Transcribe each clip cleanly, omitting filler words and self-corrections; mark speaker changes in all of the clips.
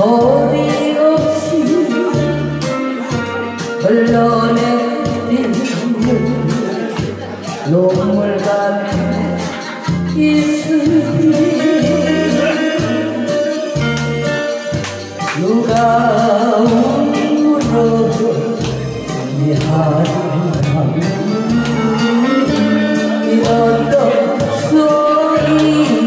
Speaker 1: 소리 없이 흘러내리는 눈물 같은 이슬이 누가 울어도 미안한 이런 소리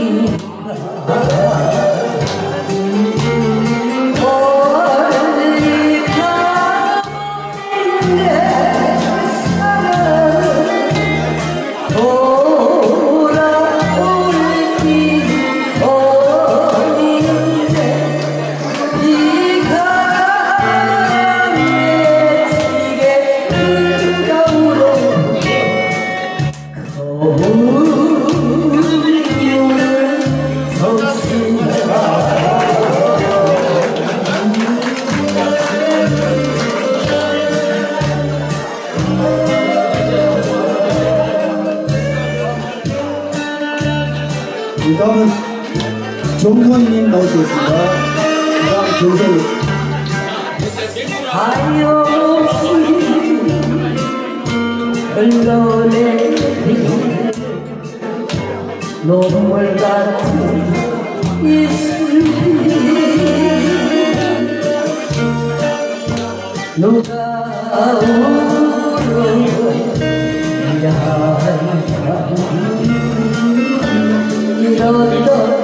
Speaker 2: 이다음은 정선님 나오시겠습니다. 그다음 정선님.
Speaker 1: 하염없이 흘러내리는 눈물 같은 이슬이 누가 울어도 미안한 이런